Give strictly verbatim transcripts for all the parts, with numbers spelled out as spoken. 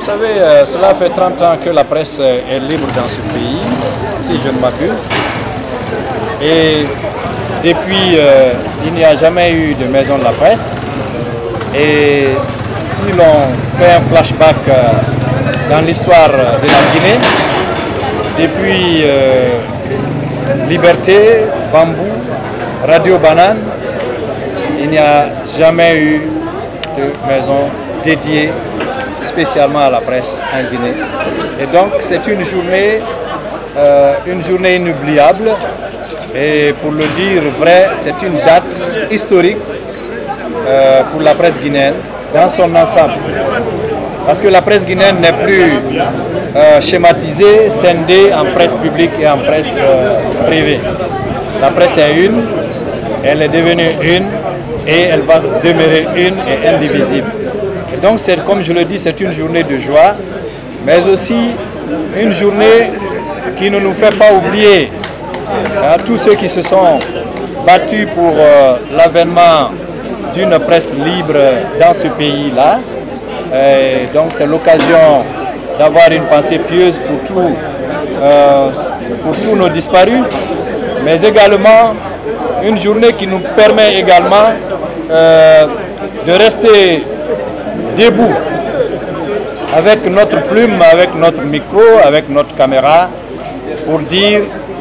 savez, euh, cela fait trente ans que la presse est libre dans ce pays, si je ne m'abuse. Et depuis, euh, il n'y a jamais eu de maison de la presse. Et si l'on fait un flashback euh, dans l'histoire de la Guinée, depuis euh, Liberté, Bambou, Radio Banane, il n'y a jamais eu de maison dédiée spécialement à la presse en Guinée. Et donc c'est une journée, euh, une journée inoubliable. Et pour le dire vrai, c'est une date historique euh, pour la presse guinéenne dans son ensemble. Parce que la presse guinéenne n'est plus euh, schématisée, scindée en presse publique et en presse euh, privée. La presse est une, elle est devenue une et elle va demeurer une et indivisible. Et donc, comme je le dis, c'est une journée de joie, mais aussi une journée qui ne nous fait pas oublier hein, tous ceux qui se sont battus pour euh, l'avènement d'une presse libre dans ce pays-là. Et donc c'est l'occasion d'avoir une pensée pieuse pour, tout, euh, pour tous nos disparus, mais également une journée qui nous permet également euh, de rester debout avec notre plume, avec notre micro, avec notre caméra, pour dire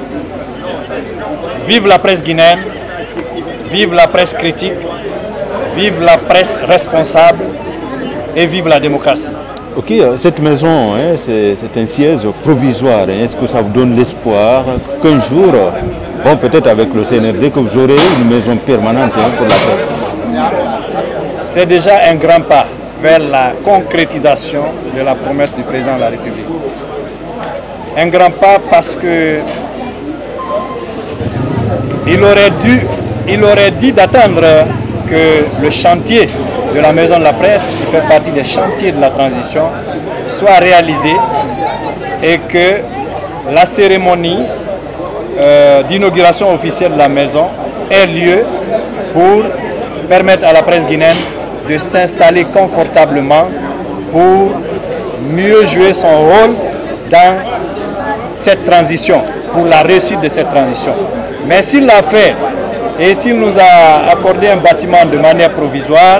vive la presse guinéenne, vive la presse critique, vive la presse responsable et vive la démocratie. Ok, cette maison, hein, c'est un siège provisoire. Hein. Est-ce que ça vous donne l'espoir qu'un jour, bon, peut-être avec le C N R D, que vous aurez une maison permanente hein, pour la presse? C'est déjà un grand pas vers la concrétisation de la promesse du président de la République. Un grand pas parce que il aurait dû, il aurait dit d'attendre que le chantier de la maison de la presse, qui fait partie des chantiers de la transition, soit réalisé et que la cérémonie euh, d'inauguration officielle de la maison ait lieu pour permettre à la presse guinéenne de s'installer confortablement pour mieux jouer son rôle dans cette transition, pour la réussite de cette transition. Mais s'il l'a fait et s'il nous a accordé un bâtiment de manière provisoire,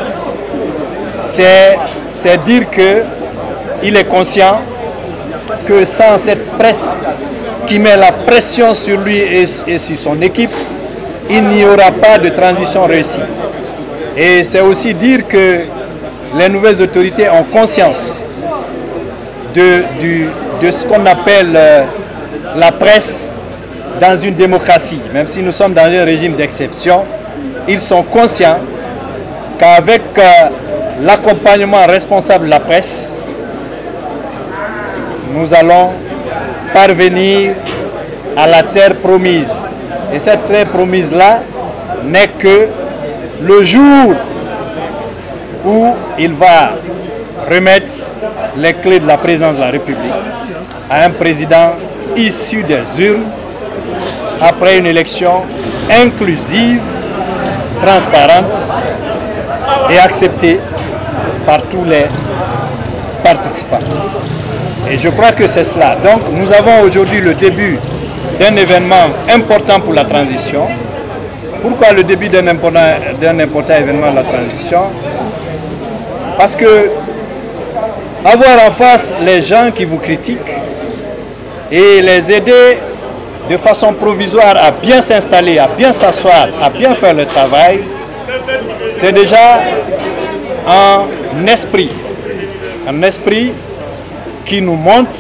c'est dire qu'il est conscient que sans cette presse qui met la pression sur lui et, et sur son équipe, il n'y aura pas de transition réussie. Et c'est aussi dire que les nouvelles autorités ont conscience de, du, de ce qu'on appelle euh, la presse dans une démocratie. Même si nous sommes dans un régime d'exception, ils sont conscients qu'avec euh, l'accompagnement responsable de la presse, nous allons parvenir à la terre promise. Et cette terre promise-là n'est que le jour où il va remettre les clés de la présidence de la République à un président issu des urnes après une élection inclusive, transparente et acceptée par tous les participants. Et je crois que c'est cela. Donc nous avons aujourd'hui le début d'un événement important pour la transition. Pourquoi le début d'un important, d'un important événement de la transition? Parce que avoir en face les gens qui vous critiquent et les aider de façon provisoire à bien s'installer, à bien s'asseoir, à bien faire le travail, c'est déjà un esprit, un esprit qui nous montre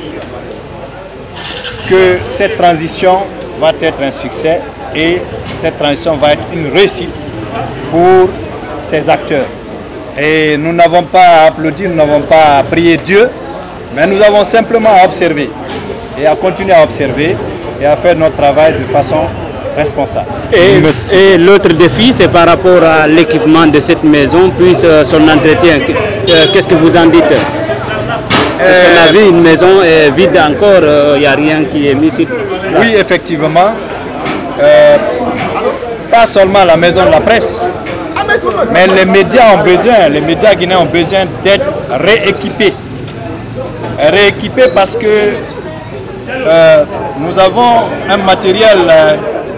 que cette transition va être un succès et cette transition va être une réussite pour ces acteurs. Et nous n'avons pas à applaudir, nous n'avons pas à prier Dieu, mais nous avons simplement à observer et à continuer à observer et à faire notre travail de façon responsable. Et, et l'autre défi, c'est par rapport à l'équipement de cette maison, puis son entretien. Qu'est-ce que vous en dites? Parce qu'on a vu une maison est vide encore, il euh, n'y a rien qui est mis ici. Oui, effectivement. Euh, pas seulement la maison de la presse, mais les médias ont besoin, les médias guinéens ont besoin d'être rééquipés. rééquipée parce que euh, nous avons un matériel euh,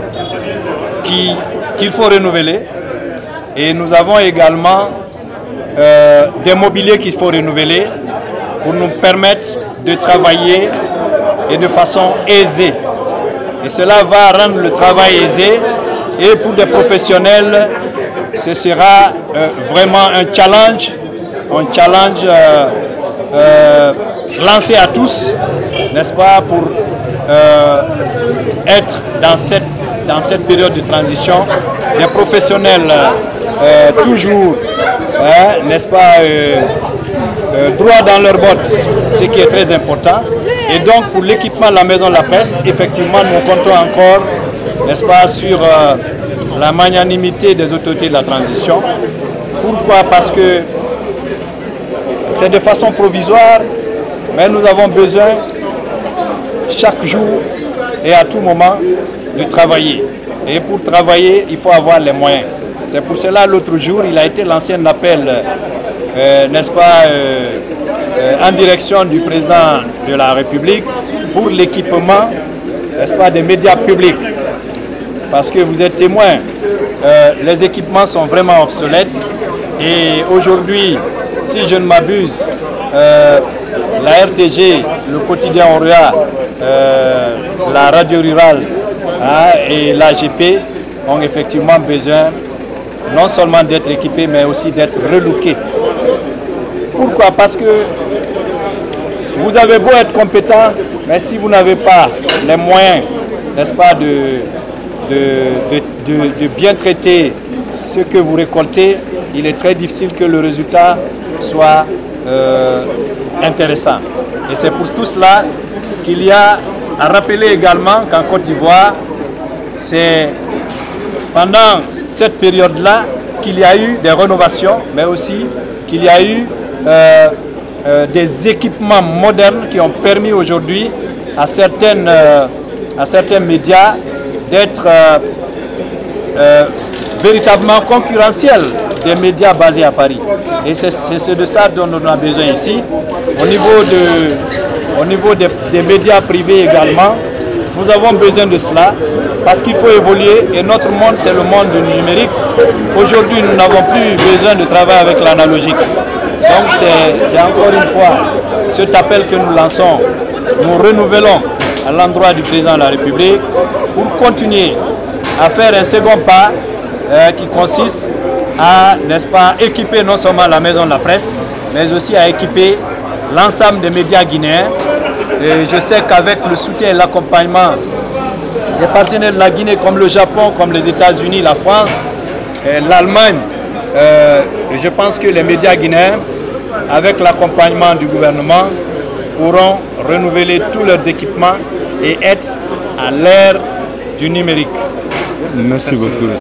qui, qu'il faut renouveler et nous avons également euh, des mobiliers qu'il faut renouveler pour nous permettre de travailler et de façon aisée. Et cela va rendre le travail aisé et pour des professionnels, ce sera euh, vraiment un challenge, un challenge euh, euh, lancé à tous, n'est-ce pas, pour euh, être dans cette, dans cette période de transition, des professionnels euh, toujours, hein, n'est-ce pas, euh, euh, droit dans leurs bottes, ce qui est très important. Et donc pour l'équipement de la Maison de la Presse, effectivement nous comptons encore, n'est-ce pas, sur euh, la magnanimité des autorités de la transition. Pourquoi? Parce que c'est de façon provisoire, mais nous avons besoin chaque jour et à tout moment de travailler. Et pour travailler, il faut avoir les moyens. C'est pour cela l'autre jour, il a été lancé un appel, euh, n'est-ce pas, euh, euh, en direction du président de la République pour l'équipement, n'est-ce pas, des médias publics. Parce que vous êtes témoins, euh, les équipements sont vraiment obsolètes et aujourd'hui, si je ne m'abuse, euh, la R T G, le quotidien Oria, euh, la radio rurale hein, et l'A G P ont effectivement besoin non seulement d'être équipés mais aussi d'être relookés. Pourquoi? Parce que vous avez beau être compétent, mais si vous n'avez pas les moyens, n'est-ce pas, de, de, de, de, de bien traiter ce que vous récoltez, il est très difficile que le résultat soit euh, intéressant. Et c'est pour tout cela qu'il y a à rappeler également qu'en Côte d'Ivoire, c'est pendant cette période-là qu'il y a eu des rénovations, mais aussi qu'il y a eu euh, euh, des équipements modernes qui ont permis aujourd'hui à, certaines, euh, à certains médias d'être euh, euh, véritablement concurrentiels des médias basés à Paris. Et c'est de ça dont on a besoin ici. Au niveau, de, au niveau des, des médias privés également, nous avons besoin de cela parce qu'il faut évoluer et notre monde c'est le monde du numérique. Aujourd'hui nous n'avons plus besoin de travailler avec l'analogique. Donc c'est encore une fois cet appel que nous lançons, nous renouvelons à l'endroit du président de la République pour continuer à faire un second pas euh, qui consiste à, n'est-ce pas, équiper non seulement la Maison de la Presse, mais aussi à équiper l'ensemble des médias guinéens. Et je sais qu'avec le soutien et l'accompagnement des partenaires de la Guinée comme le Japon, comme les États-Unis, la France, l'Allemagne, euh, je pense que les médias guinéens, avec l'accompagnement du gouvernement, pourront renouveler tous leurs équipements et être à l'ère du numérique. Merci beaucoup.